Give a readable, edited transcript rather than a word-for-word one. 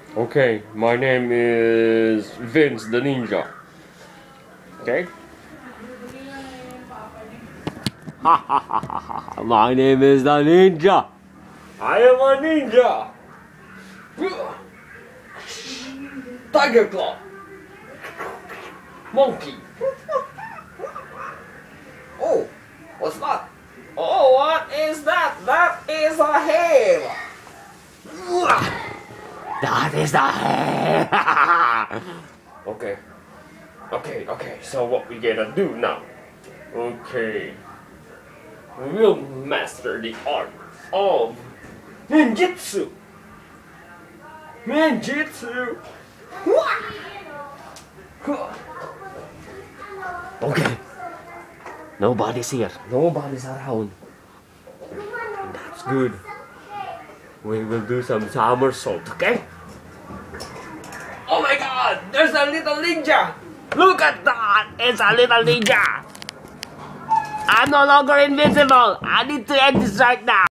Okay, my name is Vince the Ninja. Okay? Ha ha ha ha ha. My name is the Ninja. I am a ninja. Tiger Claw. Monkey. Oh, what's that? Oh, what is that? That is a hair. That is the hair. Okay. So what we gonna do now? Okay. We will master the art of ninjutsu. Ninjutsu. Okay. Nobody's here. Nobody's around. That's good. We will do some somersault, okay? Oh my god! There's a little ninja! Look at that! It's a little ninja! I'm no longer invincible! I need to end this right now!